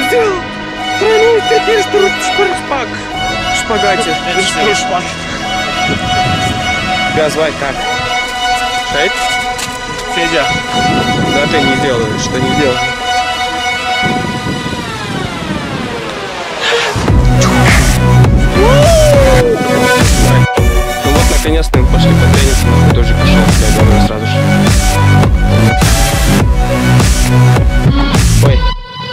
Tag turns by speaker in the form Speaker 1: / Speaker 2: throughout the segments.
Speaker 1: сделал тройной трипер шпаг. Шпагате.
Speaker 2: Шпаг.
Speaker 1: Тебя звать как? Шейд?
Speaker 2: Федя.
Speaker 1: Да ты не делаешь, что не делаешь. Ну вот наконец-то мы пошли по тренинсу, но тоже пошел, я говорю сразу же. Ой.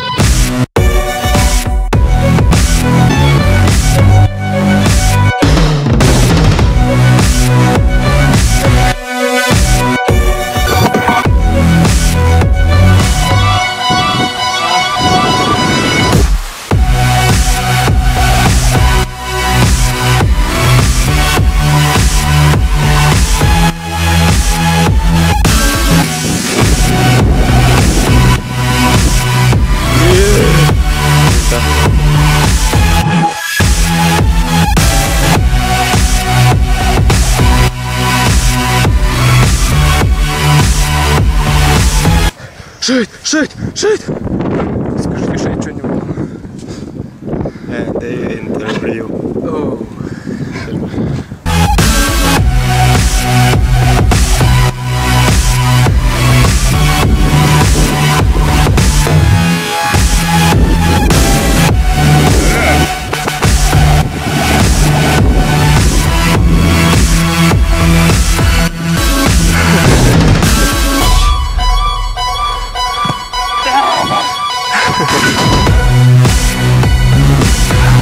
Speaker 1: Шейд! Скажи, Шейд, что-нибудь.
Speaker 2: Это интервью.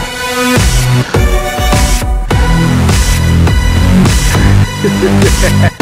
Speaker 1: Ha ha ha!